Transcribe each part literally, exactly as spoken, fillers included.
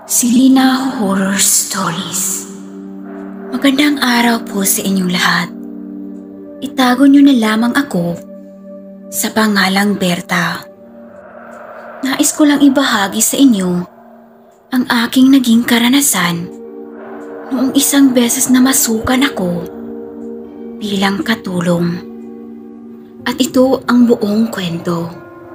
Silina Horror Stories. Magandang araw po sa inyong lahat. Itago niyo na lamang ako sa pangalang Berta. Nais ko lang ibahagi sa inyo ang aking naging karanasan noong isang beses na masukan ako bilang katulong. At ito ang buong kwento.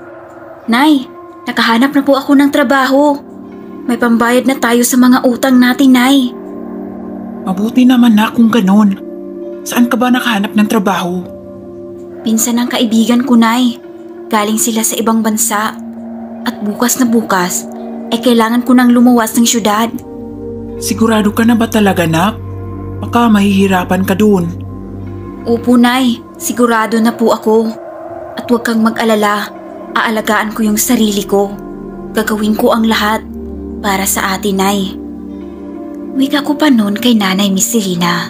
Nay, nakahanap na po ako ng trabaho. May pambayad na tayo sa mga utang natin, Nay. Mabuti naman na kung ganon. Saan ka ba nakahanap ng trabaho? Pinsan ng kaibigan ko, Nay. Galing sila sa ibang bansa. At bukas na bukas, ay kailangan ko nang lumuwas ng syudad. Sigurado ka na ba talaga, nak? Baka mahihirapan ka dun. Opo, Nay. Sigurado na po ako. At huwag kang mag-alala. Aalagaan ko yung sarili ko. Gagawin ko ang lahat para sa atin, Nay. Wika ko pa noon kay Nanay Miss Selena.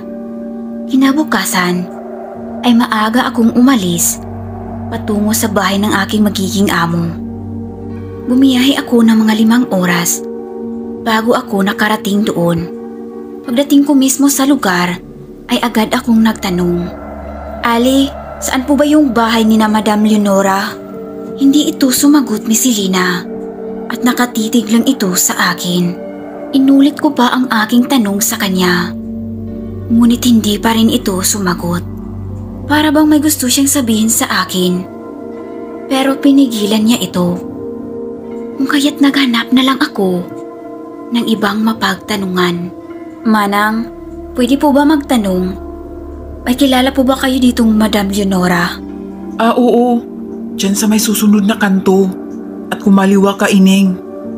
Kinabukasan ay maaga akong umalis patungo sa bahay ng aking magiging amo. Bumiyahe ako ng mga limang oras bago ako nakarating doon. Pagdating ko mismo sa lugar ay agad akong nagtanong, "Ali, saan po ba yung bahay ni na Madam Leonora?" Hindi ito sumagot ni Selena at nakatitig lang ito sa akin. Inulit ko pa ang aking tanong sa kanya. Ngunit hindi pa rin ito sumagot. Para bang may gusto siyang sabihin sa akin. Pero pinigilan niya ito. Kung kaya't naghanap na lang ako ng ibang mapagtanungan. "Manang, pwede po ba magtanong? May kilala po ba kayo ditong Madam Leonora?" Ah, oo. Diyan sa may susunod na kanto. At kumaliwa ka, Ining.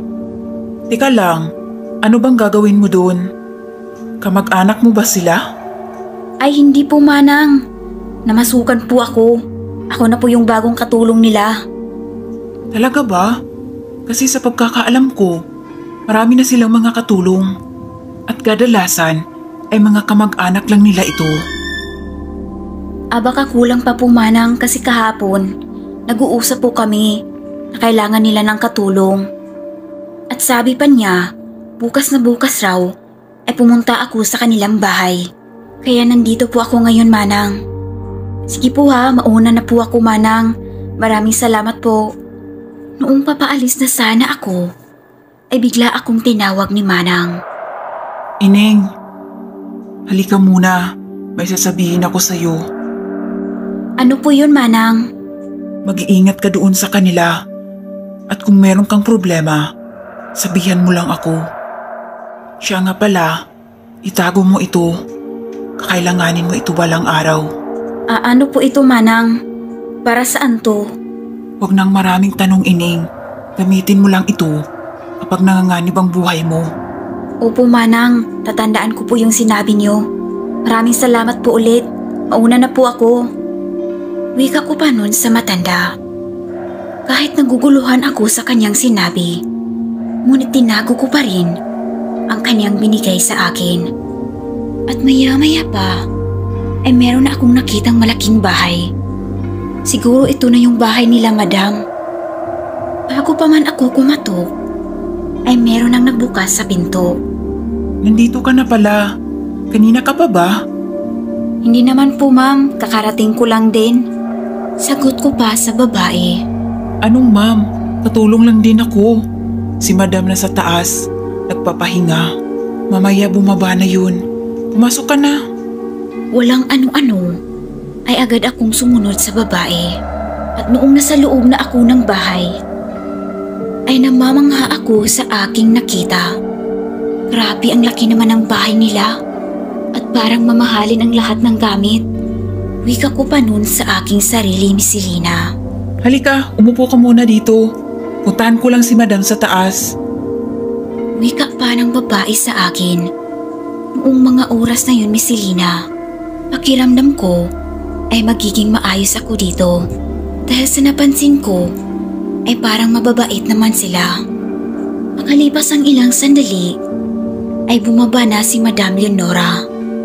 Teka lang, ano bang gagawin mo doon? Kamag-anak mo ba sila? Ay hindi po, Manang. Namasukan po ako. Ako na po yung bagong katulong nila. Talaga ba? Kasi sa pagkakaalam ko, marami na silang mga katulong. At kadalasan ay mga kamag-anak lang nila ito. Ah, baka kulang pa po, Manang, kasi kahapon nag-uusap po kami na kailangan nila ng katulong. At sabi pa niya, bukas na bukas raw ay pumunta ako sa kanilang bahay. Kaya nandito po ako ngayon, Manang. Sige po ha, mauna na po ako, Manang. Maraming salamat po. Noong papaalis na sana ako, ay bigla akong tinawag ni Manang. Ining, halika muna. May sasabihin ako sa'yo. Ano po yun, Manang? Mag-iingat ka doon sa kanila. At kung meron kang problema, sabihan mo lang ako. Siya nga pala, itago mo ito. Kakailanganin mo ito balang araw. Ah, ano po ito, Manang? Para saan to? Huwag nang maraming tanong, Ining. Gamitin mo lang ito kapag nanganganib ang buhay mo. Opo, Manang. Tatandaan ko po yung sinabi niyo. Maraming salamat po ulit. Mauna na po ako. Wika ko pa nun sa matanda. Kahit naguguluhan ako sa kanyang sinabi, ngunit tinago ko pa rin ang kanyang binigay sa akin. At maya-maya pa, ay meron na akong nakitang malaking bahay. Siguro ito na yung bahay nila, Madam. Bago pa man ako kumatok, ay meron nang nagbukas sa pinto. Nandito ka na pala. Kanina ka pa ba? Hindi naman po, Ma'am. Kakarating ko lang din. Sagot ko pa sa babae. Anong ma'am? Katulong lang din ako. Si Madam na sa taas. Nagpapahinga. Mamaya bumaba na yun. Pumasok ka na. Walang ano-ano, ay agad akong sumunod sa babae. At noong nasa loob na ako ng bahay, ay namamangha ako sa aking nakita. Grabe ang laki naman ng bahay nila. At parang mamahalin ang lahat ng gamit. Wika ko pa nun sa aking sarili, Miss Selena. Halika, umupo ka muna dito. Puntahan ko lang si Madam sa taas. Wika pa ng babae sa akin. Noong mga oras na yun, Miss Selena, pakiramdam ko ay magiging maayos ako dito. Dahil sa napansin ko ay parang mababait naman sila. Makalipas ang ilang sandali ay bumaba na si Madam Leonora.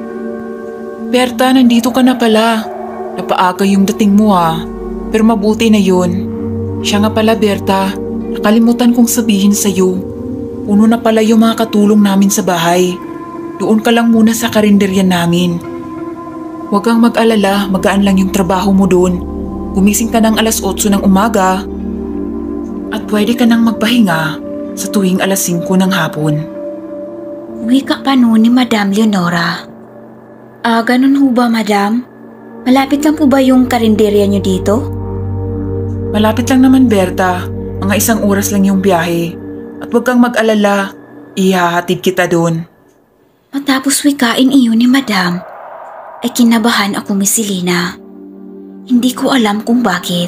Berta, nandito ka na pala. Napaaga yung dating mo ah. Pero mabuti na yun. Siya nga pala, Berta. Nakalimutan kong sabihin sa'yo. Puno na pala yung mga katulong namin sa bahay. Doon ka lang muna sa karinderya namin. Huwag kang mag-alala, magaan lang yung trabaho mo doon. Gumising ka ng alas otso ng umaga at pwede ka nang magpahinga sa tuwing alas singko ng hapon. Wika pa noon ni Madam Leonora. Ah, ganun ho ba, Madam? Malapit lang po ba yung karinderya niyo dito? Malapit lang naman, Berta. Mga isang oras lang yung biyahe. At huwag kang mag-alala, ihahatid kita doon. Matapos wikain iyon ni Madam, ay kinabahan ako, Miss Selena. Hindi ko alam kung bakit.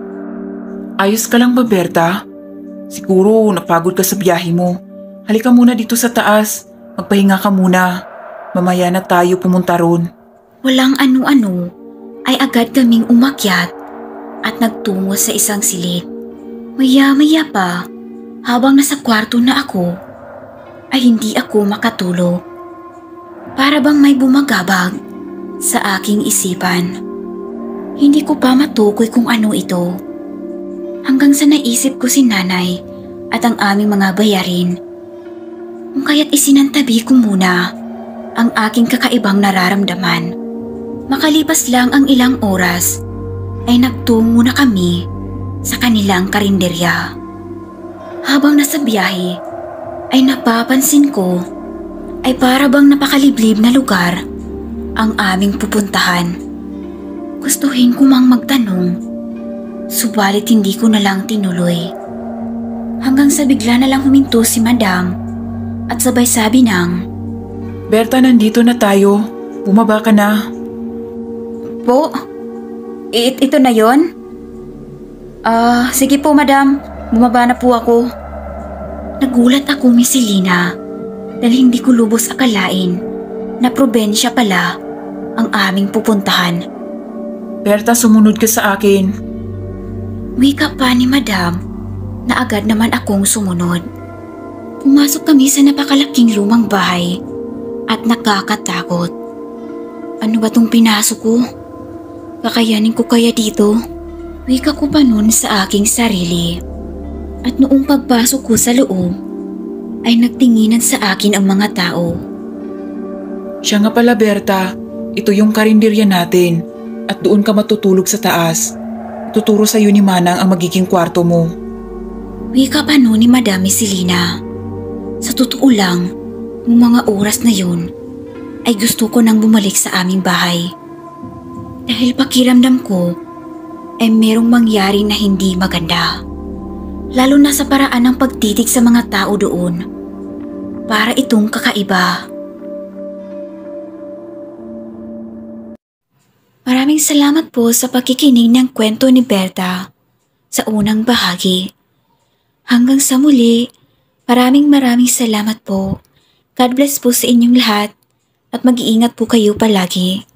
Ayos ka lang ba, Berta? Siguro napagod ka sa biyahe mo. Halika muna dito sa taas. Magpahinga ka muna. Mamaya na tayo pumunta ron. Walang ano-ano, ay agad kaming umakyat at nagtungo sa isang silid. Maya-maya pa, habang nasa kwarto na ako, ay hindi ako makatulog. Para bang may bumagabag sa aking isipan. Hindi ko pa matukoy kung ano ito. Hanggang sa naisip ko si nanay at ang aming mga bayarin. Kung kaya't isinantabi ko muna ang aking kakaibang nararamdaman. Makalipas lang ang ilang oras, ay nagtungo na kami sa kanilang karinderya. Habang nasa biyahe, ay napapansin ko ay para bang napakaliblib na lugar ang aming pupuntahan. Gustuhin ko mang magtanong, subalit hindi ko na lang tinuloy. Hanggang sa bigla na lang huminto si Madam at sabay sabi ng, Berta, nandito na tayo. Bumaba ka na. Po? It, ito na yon? Ah, sige po, Madam. Bumaba na po ako. Nagulat ako, Miss Selena, dahil hindi ko lubos akalain na probensya pala ang aming pupuntahan. Berta, sumunod ka sa akin. Wika pa ni Madam na agad naman akong sumunod. Pumasok kami sa napakalaking lumang bahay at nakakatakot. Ano ba tong pinasok ko? Kakayanin ko kaya dito? Wika ko pa nun sa aking sarili. At noong pagpasok ko sa loob, ay nagtinginan sa akin ang mga tao. Siya nga pala, Berta. Ito yung karinderya natin. At doon ka matutulog sa taas. Tuturo sa iyo ni Manang ang magiging kwarto mo. Wika pa nun ni Madam Selena. Sa totoo lang, noong mga oras na yun, ay gusto ko nang bumalik sa aming bahay. Dahil pakiramdam ko ay merong mangyari na hindi maganda. Lalo na sa paraan ng pagtitig sa mga tao doon. Para itong kakaiba. Maraming salamat po sa pakikinig ng kwento ni Berta sa unang bahagi. Hanggang sa muli, maraming maraming salamat po. God bless po sa inyong lahat at mag-iingat po kayo palagi.